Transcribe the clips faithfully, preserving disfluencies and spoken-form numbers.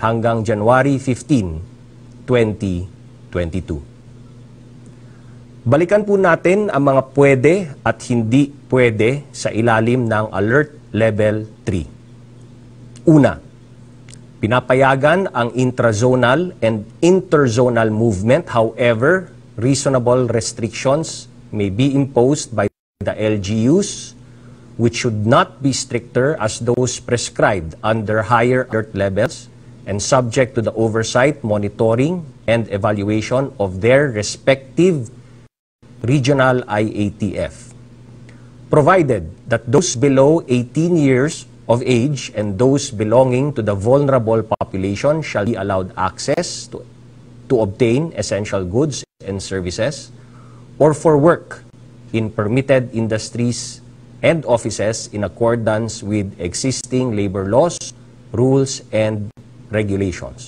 hanggang January fifteenth, twenty twenty-two. Balikan po natin ang mga pwede at hindi pwede sa ilalim ng Alert Level three. Una, pinapayagan ang intrazonal and interzonal movement. However, reasonable restrictions may be imposed by the L G Us, which should not be stricter as those prescribed under higher alert levels and subject to the oversight, monitoring, and evaluation of their respective regional I A T F, provided that those below eighteen years of age and those belonging to the vulnerable population shall be allowed access to, to obtain essential goods and services or for work in permitted industries and offices in accordance with existing labor laws, rules, and regulations.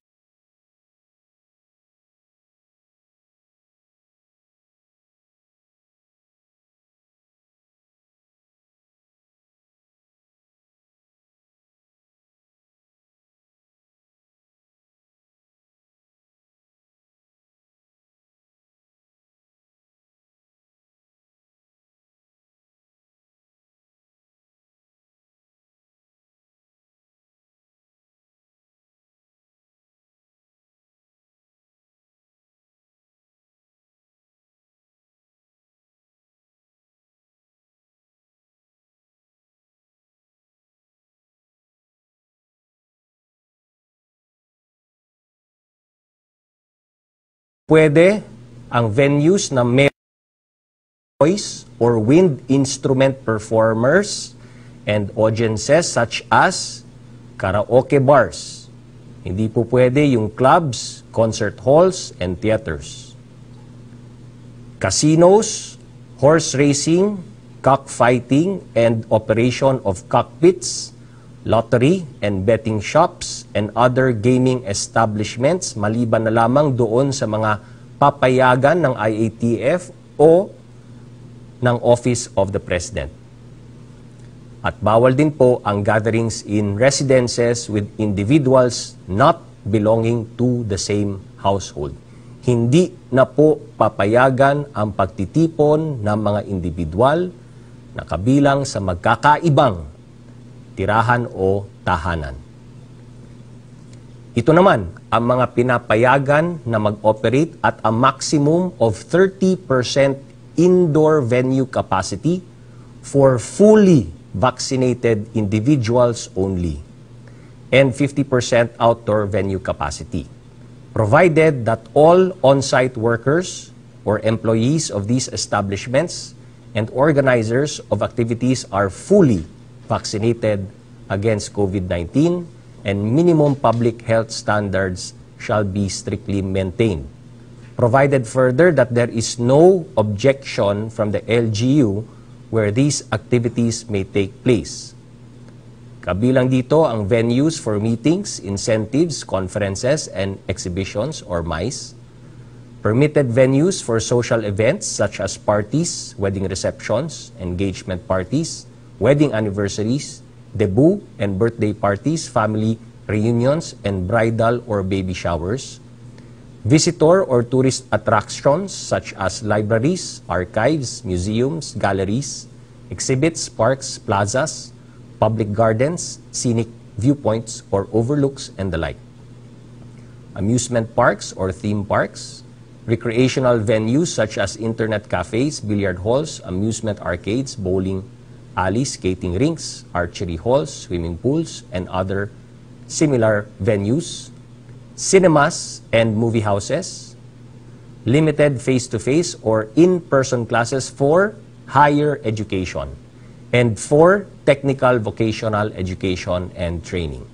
Pwede ang venues na may voice or wind instrument performers and audiences such as karaoke bars. Hindi po pwede yung clubs, concert halls, and theaters. Casinos, horse racing, cockfighting, and operation of cockpits, lottery and betting shops, and other gaming establishments maliban na lamang doon sa mga papayagan ng I A T F o ng Office of the President. At bawal din po ang gatherings in residences with individuals not belonging to the same household. Hindi na po papayagan ang pagtitipon ng mga individual na kabilang sa magkakaibang tirahan o tahanan. Ito naman ang mga pinapayagan na mag-operate at a maximum of thirty percent indoor venue capacity for fully vaccinated individuals only and fifty percent outdoor venue capacity, provided that all on-site workers or employees of these establishments and organizers of activities are fully vaccinated against COVID nineteen, and minimum public health standards shall be strictly maintained. Provided further that there is no objection from the L G U where these activities may take place. Kabilang dito ang venues for meetings, incentives, conferences, and exhibitions or MICE, permitted venues for social events such as parties, wedding receptions, engagement parties, wedding anniversaries, debut and birthday parties, family reunions, and bridal or baby showers, visitor or tourist attractions such as libraries, archives, museums, galleries, exhibits, parks, plazas, public gardens, scenic viewpoints or overlooks, and the like. Amusement parks or theme parks, recreational venues such as internet cafes, billiard halls, amusement arcades, bowling alleys, skating rinks, archery halls, swimming pools, and other similar venues, cinemas and movie houses, limited face-to-face or in-person classes for higher education, and for technical vocational education and training.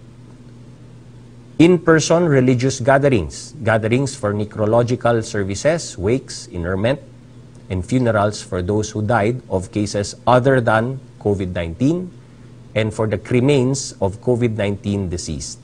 In-person religious gatherings, gatherings for necrological services, wakes, interment, and funerals for those who died of cases other than COVID nineteen, and for the cremains of COVID nineteen deceased.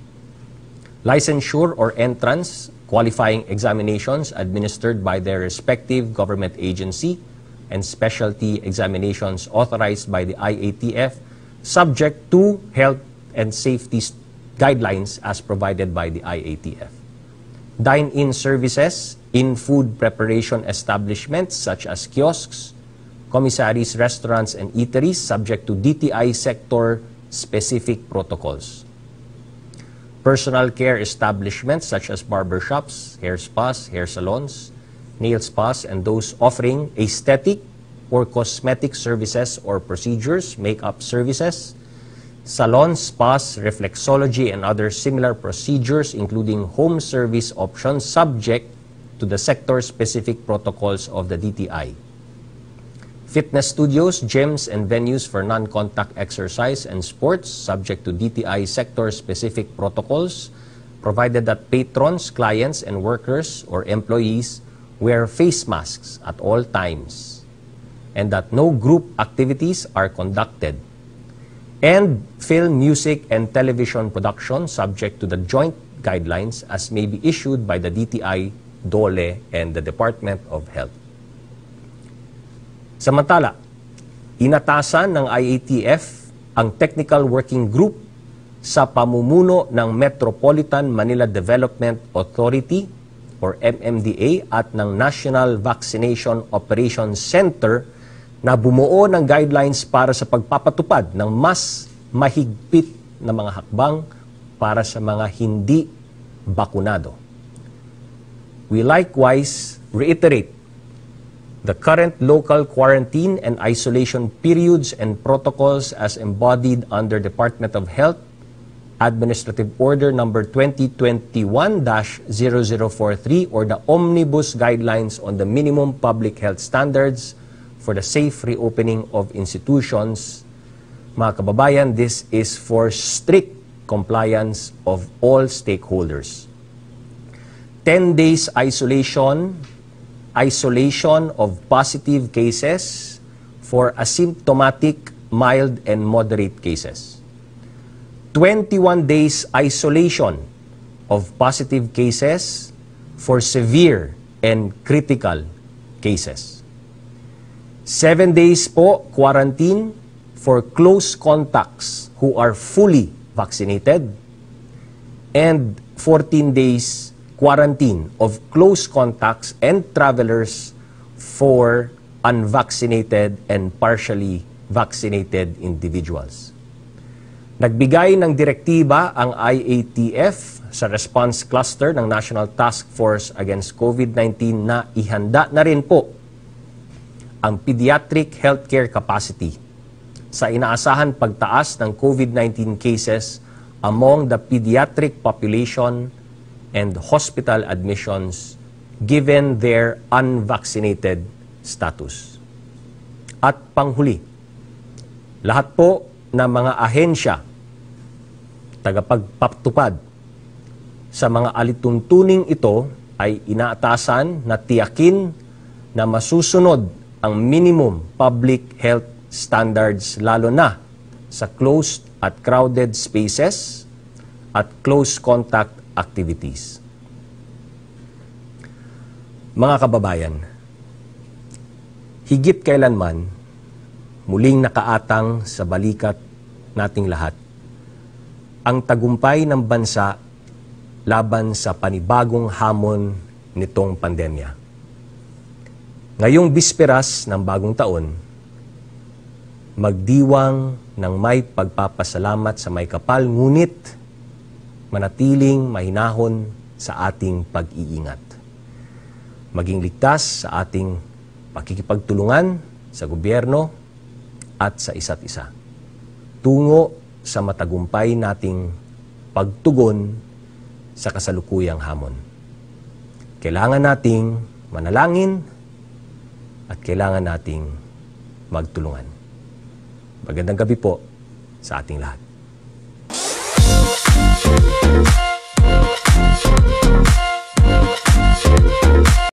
Licensure or entrance qualifying examinations administered by their respective government agency and specialty examinations authorized by the I A T F subject to health and safety guidelines as provided by the I A T F. Dine-in services in food preparation establishments such as kiosks, commissaries, restaurants, and eateries subject to D T I sector-specific protocols. Personal care establishments such as barbershops, hair spas, hair salons, nail spas, and those offering aesthetic or cosmetic services or procedures, makeup services, salons, spas, reflexology, and other similar procedures, including home service options subject to the sector-specific protocols of the D T I. Fitness studios, gyms, and venues for non-contact exercise and sports subject to D T I sector-specific protocols, provided that patrons, clients, and workers or employees wear face masks at all times, and that no group activities are conducted. And film, music, and television production subject to the joint guidelines as may be issued by the D T I, D O L E, and the Department of Health. Samantala, inatasan ng I A T F ang Technical Working Group sa pamumuno ng Metropolitan Manila Development Authority or M M D A at ng National Vaccination Operations Center na bumuo ng guidelines para sa pagpapatupad ng mas mahigpit na mga hakbang para sa mga hindi bakunado. We likewise reiterate the current local quarantine and isolation periods and protocols as embodied under Department of Health Administrative Order number twenty twenty-one dash zero zero four three or the Omnibus Guidelines on the Minimum Public Health Standards for the Safe Reopening of Institutions. Mga kababayan, this is for strict compliance of all stakeholders. ten days isolation isolation of positive cases for asymptomatic, mild, and moderate cases. twenty-one days isolation of positive cases for severe and critical cases. seven days po quarantine for close contacts who are fully vaccinated, and fourteen days quarantine of close contacts and travelers for unvaccinated and partially vaccinated individuals. Nagbigay ng direktiba ang I A T F sa response cluster ng National Task Force Against COVID nineteen na ihanda na rin po ang pediatric healthcare capacity sa inaasahan pagtaas ng COVID nineteen cases among the pediatric population and hospital admissions given their unvaccinated status. At panghuli, lahat po ng mga ahensya, tagapagpatupad sa mga alituntuning ito ay inaatasan na tiyakin na masusunod ang minimum public health standards lalo na sa closed at crowded spaces at close contact activities. Mga kababayan, higit kailanman, muling nakaatang sa balikat nating lahat ang tagumpay ng bansa laban sa panibagong hamon nitong pandemya. Ngayong bisperas ng bagong taon, magdiwang ng may pagpapasalamat sa may kapal, ngunit manatiling mahinahon sa ating pag-iingat. Maging ligtas sa ating pakikipagtulungan sa gobyerno at sa isa't isa. Tungo sa matagumpay nating pagtugon sa kasalukuyang hamon. Kailangan nating manalangin at kailangan nating magtulungan. Magandang gabi po sa ating lahat.